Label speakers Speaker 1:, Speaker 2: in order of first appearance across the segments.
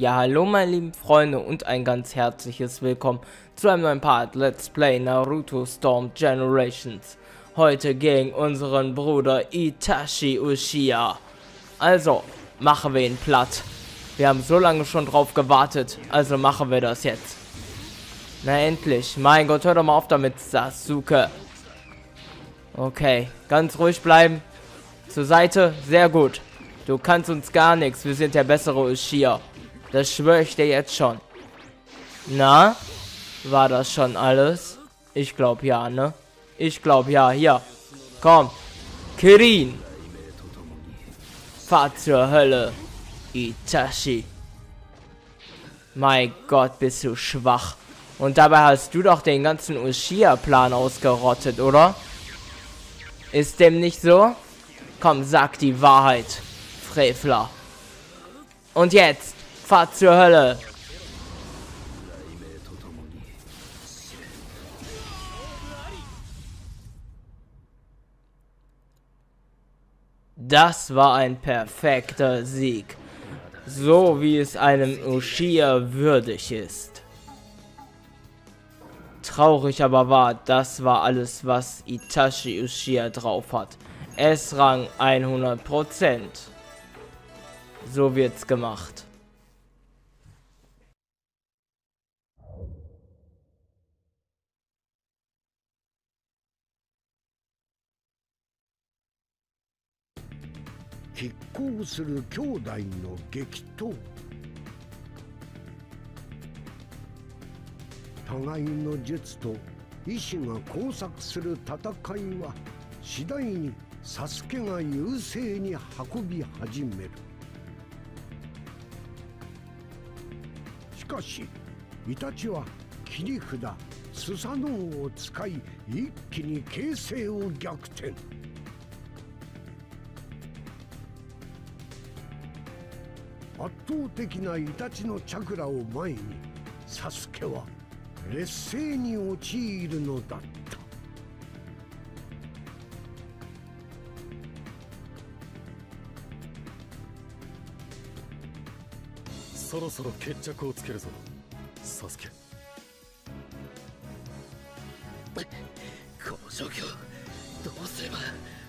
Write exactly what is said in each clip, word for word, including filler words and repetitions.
Speaker 1: Ja, hallo meine lieben Freunde und ein ganz herzliches Willkommen zu einem neuen Part Let's Play Naruto Storm Generations. Heute gegen unseren Bruder Itachi Uchiha. Also, machen wir ihn platt. Wir haben so lange schon drauf gewartet, also machen wir das jetzt. Na endlich, mein Gott, hör doch mal auf damit, Sasuke. Okay, ganz ruhig bleiben. Zur Seite, sehr gut. Du kannst uns gar nichts, wir sind der bessere Uchiha. Das schwöre ich dir jetzt schon. Na? War das schon alles? Ich glaube ja, ne? Ich glaube ja, hier. Komm. Kirin. Fahr zur Hölle. Itachi. Mein Gott, bist du schwach. Und dabei hast du doch den ganzen Uchiha-Plan ausgerottet, oder? Ist dem nicht so? Komm, sag die Wahrheit, Frevler. Und jetzt. Fahrt zur Hölle. Das war ein perfekter Sieg. So wie es einem Uchiha würdig ist. Traurig aber war, das war alles, was Itachi Uchiha drauf hat. S-Rang hundert Prozent. So wird's gemacht.
Speaker 2: Kikkou する兄弟の激闘。互いの術と意志が交錯する戦いは次第にサスケが優勢に運び始める。しかしイタチは切り札スサノオを使い一気に形勢を逆転。圧倒的なイタチのチャクラを前にサスケは劣勢に陥るのだった。
Speaker 3: そろそろ決着をつけるぞ、サスケ。この状況どうすれば。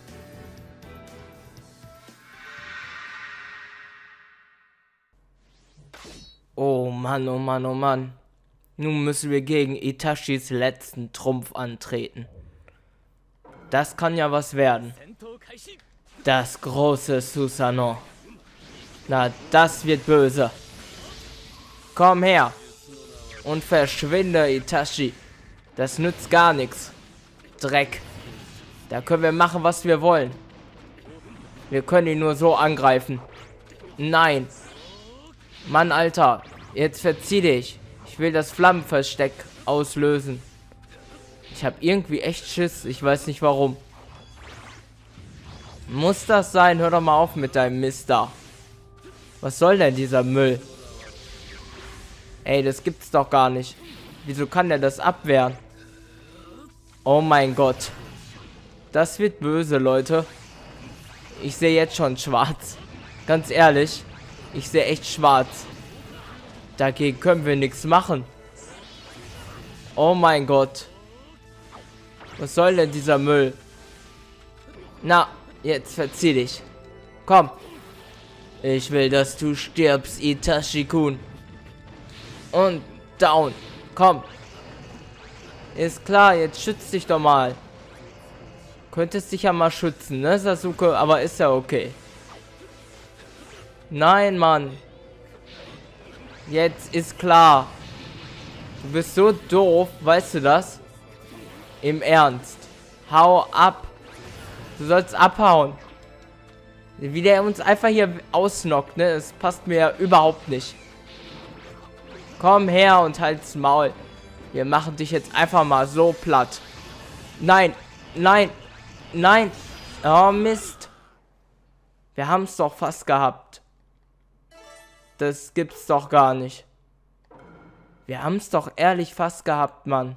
Speaker 1: Oh Mann, oh Mann, oh Mann. Nun müssen wir gegen Itachis letzten Trumpf antreten. Das kann ja was werden. Das große Susanoo. Na, das wird böse. Komm her. Und verschwinde, Itachi. Das nützt gar nichts. Dreck. Da können wir machen, was wir wollen. Wir können ihn nur so angreifen. Nein. Mann, Alter, jetzt verzieh dich. Ich will das Flammenversteck auslösen. Ich habe irgendwie echt Schiss. Ich weiß nicht warum. Muss das sein? Hör doch mal auf mit deinem Mist da. Was soll denn dieser Müll? Ey, das gibt's doch gar nicht. Wieso kann der das abwehren? Oh mein Gott. Das wird böse, Leute. Ich sehe jetzt schon schwarz. Ganz ehrlich. Ich sehe echt schwarz. Dagegen können wir nichts machen. Oh mein Gott. Was soll denn dieser Müll? Na, jetzt verzieh dich. Komm. Ich will, dass du stirbst, Itachi-kun. Und down. Komm. Ist klar, jetzt schütz dich doch mal. Könntest dich ja mal schützen, ne, Sasuke? Aber ist ja okay. Nein, Mann. Jetzt ist klar. Du bist so doof, weißt du das? Im Ernst. Hau ab. Du sollst abhauen. Wie der uns einfach hier ausnockt, ne? Das passt mir ja überhaupt nicht. Komm her und halt's Maul. Wir machen dich jetzt einfach mal so platt. Nein, nein, nein. Oh, Mist. Wir haben es doch fast gehabt. Das gibt's doch gar nicht. Wir haben es doch ehrlich fast gehabt, Mann.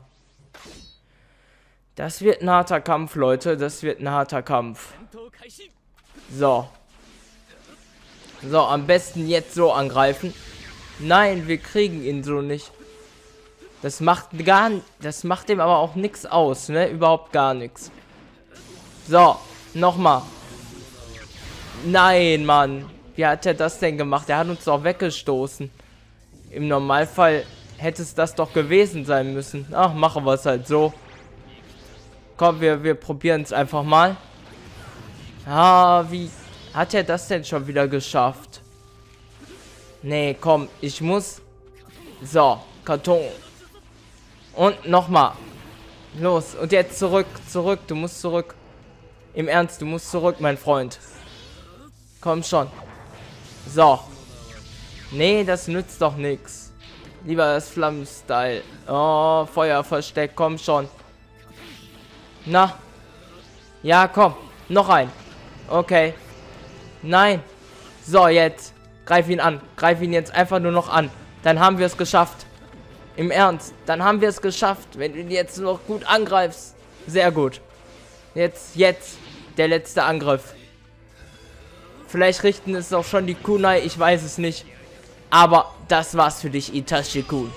Speaker 1: Das wird ein harter Kampf, Leute. Das wird ein harter Kampf. So. So, am besten jetzt so angreifen. Nein, wir kriegen ihn so nicht. Das macht gar das macht dem aber auch nichts aus, ne? Überhaupt gar nichts. So, nochmal. Nein, Mann. Wie hat er das denn gemacht? Er hat uns doch weggestoßen. Im Normalfall hätte es das doch gewesen sein müssen. Ach, machen wir es halt so. Komm, wir, wir probieren es einfach mal. Ah, wie hat er das denn schon wieder geschafft? Nee, komm, ich muss... So, Karton. Und nochmal. Los, und jetzt zurück, zurück, du musst zurück. Im Ernst, du musst zurück, mein Freund. Komm schon. So. Nee, das nützt doch nichts. Lieber das Flammenstyle. Oh, Feuerversteck, komm schon. Na. Ja, komm. Noch ein. Okay. Nein. So, jetzt. Greif ihn an. Greif ihn jetzt einfach nur noch an. Dann haben wir es geschafft. Im Ernst. Dann haben wir es geschafft. Wenn du ihn jetzt noch gut angreifst. Sehr gut. Jetzt, jetzt. Der letzte Angriff. Vielleicht richten es auch schon die Kunai. Ich weiß es nicht. Aber das war's für dich, Itachi-kun.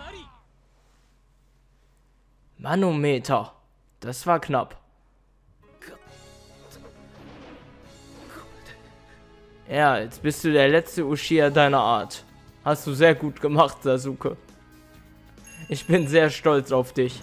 Speaker 1: Manometer. Das war knapp. Ja, jetzt bist du der letzte Uchiha deiner Art. Hast du sehr gut gemacht, Sasuke. Ich bin sehr stolz auf dich.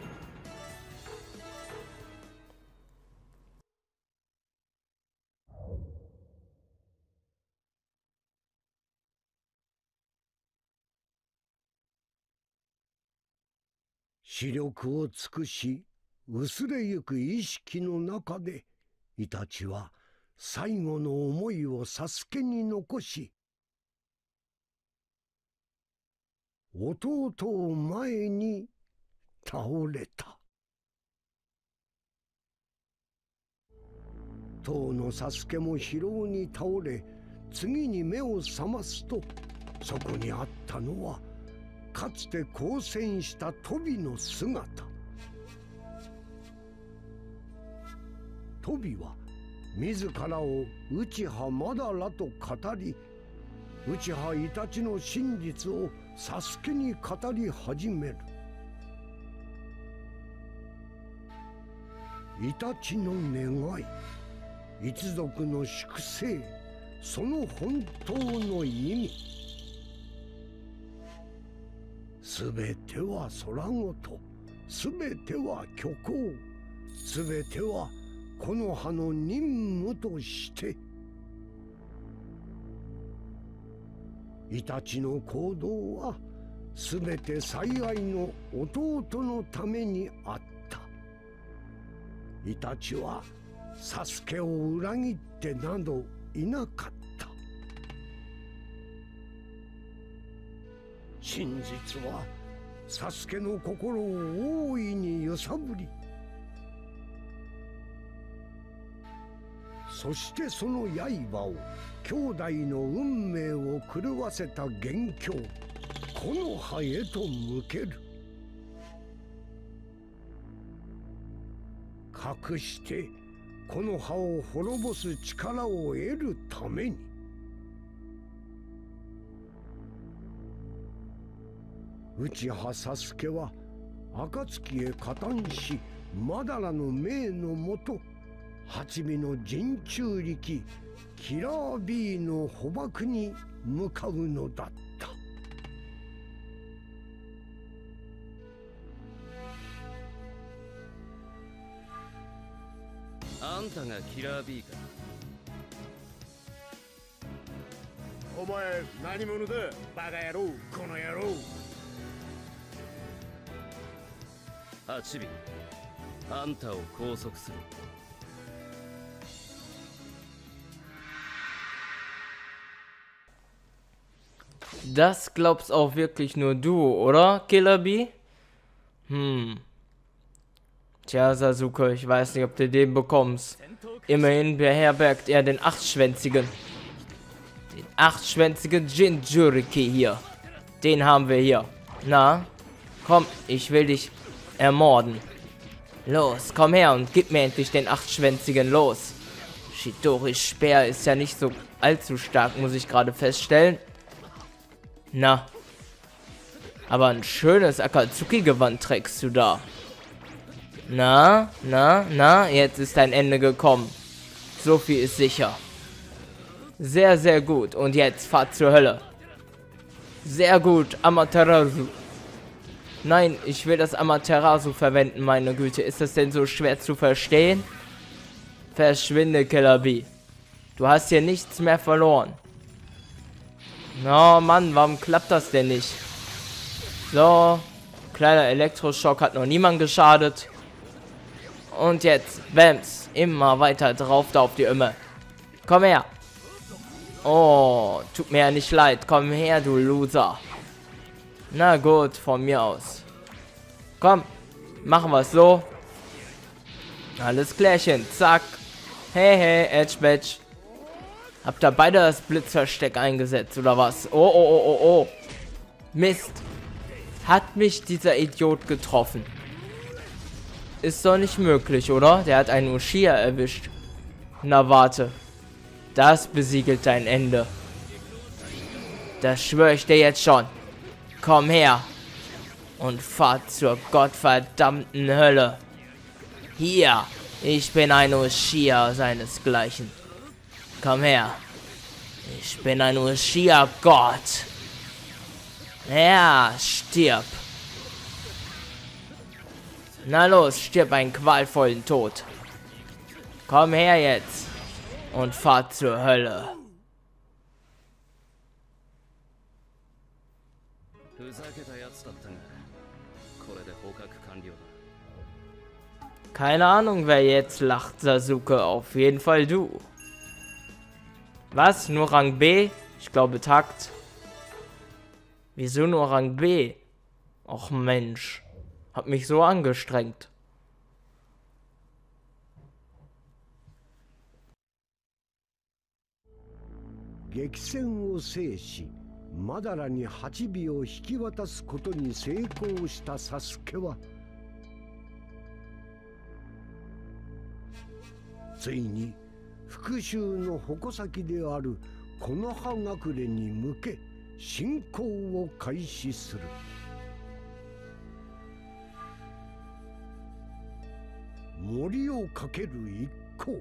Speaker 2: 視力を尽くし薄れゆく意識の中でイタチは最後の思いをサスケに残し、弟を前に倒れた。当のサスケも疲労に倒れ、次に目を覚ますと、そこにあったのはかつて交戦したトビの姿。トビは自らを内葉マダラと語り、内葉イタチの真実をサスケに語り始める。イタチの願い、一族の粛清、その本当の意味。すべては空ごと、すべては虚構、すべてはこの葉の任務として。イタチの行動はすべて最愛の弟のためにあった。イタチはサスケを裏切ってなどいなかった。真実はサスケの心を大いに揺さぶり、そしてその刃を兄弟の運命を狂わせた元凶木の葉へと向ける。隠して木の葉を滅ぼす力を得るために。内葉サスケは暁へ加担し、マダラの命のもと八尾の陣中力キラー B の捕獲に向かうのだった。
Speaker 3: あんたがキラー B か。
Speaker 4: お前何者だバカ野郎、この野郎。
Speaker 3: 八尾、あんたを拘束する。
Speaker 1: Das glaubst auch wirklich nur du, oder, Killer B? Hm. Tja, Sasuke, ich weiß nicht, ob du den bekommst. Immerhin beherbergt er den achtschwänzigen. Den achtschwänzigen Jinchuriki hier. Den haben wir hier. Na, komm, ich will dich ermorden. Los, komm her und gib mir endlich den achtschwänzigen. Los. Chitoris Speer ist ja nicht so allzu stark, muss ich gerade feststellen. Na. Aber ein schönes Akatsuki-Gewand trägst du da. Na, na, na, jetzt ist dein Ende gekommen. So viel ist sicher. Sehr, sehr gut. Und jetzt Fahrt zur Hölle. Sehr gut, Amaterasu. Nein, ich will das Amaterasu verwenden, meine Güte. Ist das denn so schwer zu verstehen? Verschwinde, Killer B. Du hast hier nichts mehr verloren. Oh Mann, warum klappt das denn nicht? So, kleiner Elektroschock hat noch niemand geschadet. Und jetzt, Bams, immer weiter drauf da auf die Imme. Komm her. Oh, tut mir ja nicht leid. Komm her, du Loser. Na gut, von mir aus. Komm, machen wir es so. Alles klärchen, zack. Hey, hey, Edge Badge. Habt ihr beide das Blitzversteck eingesetzt, oder was? Oh, oh, oh, oh, oh. Mist. Hat mich dieser Idiot getroffen. Ist doch nicht möglich, oder? Der hat einen Uchiha erwischt. Na, warte. Das besiegelt dein Ende. Das schwöre ich dir jetzt schon. Komm her. Und fahr zur gottverdammten Hölle. Hier. Ich bin ein Uchiha seinesgleichen. Komm her. Ich bin ein Uchiha-Gott. Ja, stirb. Na los, stirb einen qualvollen Tod. Komm her jetzt. Und fahr zur Hölle. Keine Ahnung, wer jetzt lacht, Sasuke. Auf jeden Fall du. Was? Nur Rang B? Ich glaube Takt. Wieso nur Rang B? Och Mensch. Hab mich so angestrengt.
Speaker 2: 激戦を制し、マダラにはちびを引き渡すことに成功したサスケは、ついに復讐の矛先である木の葉隠れに向け進行を開始する。森を駆ける一行。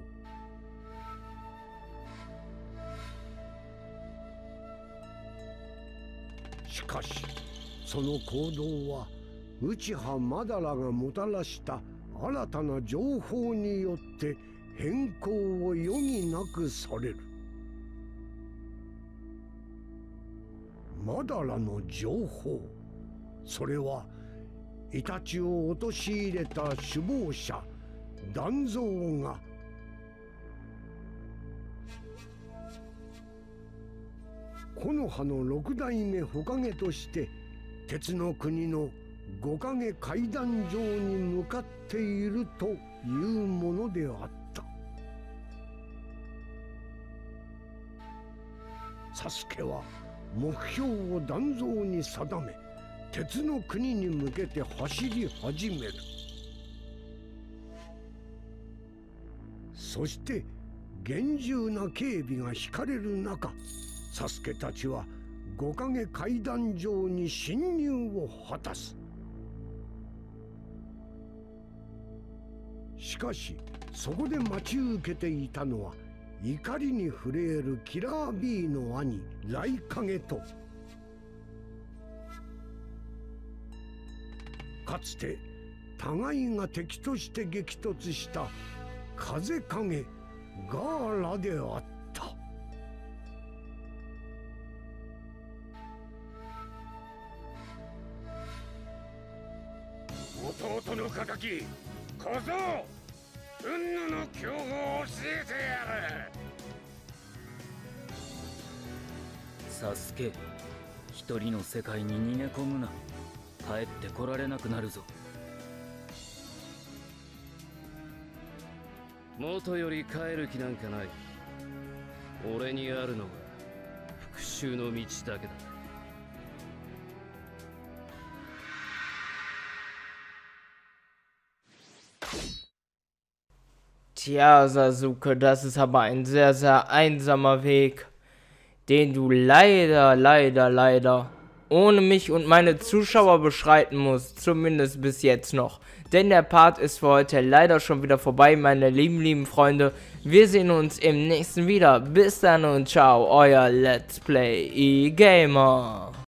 Speaker 2: しかしその行動は内葉マダラがもたらした新たな情報によって変更を余儀なくされる。マダラの情報、それはイタチを陥れた首謀者団蔵が木の葉の六代目火影として鉄の国の五影階段上に向かっているというものであった。サスケは目標を団蔵に定め、鉄の国に向けて走り始める。そして厳重な警備が敷かれる中、サスケたちは五影階段上に侵入を果たす。しかしそこで待ち受けていたのは怒りに震えるキラー B の兄雷影と、かつて互いが敵として激突した風影ガーラであった。
Speaker 4: 弟の敵小僧、云々の強豪を教えてやる。
Speaker 3: サスケ、一人の世界に逃げ込むな。帰ってこられなくなるぞ。元より帰る気なんかない。俺にあるのが復讐の道だけだ。
Speaker 1: Tja, Sasuke, das ist aber ein sehr, sehr einsamer Weg, den du leider, leider, leider ohne mich und meine Zuschauer beschreiten muss, zumindest bis jetzt noch. Denn der Part ist für heute leider schon wieder vorbei, meine lieben, lieben Freunde. Wir sehen uns im nächsten wieder. Bis dann und ciao, euer Let's Play E-Gamer.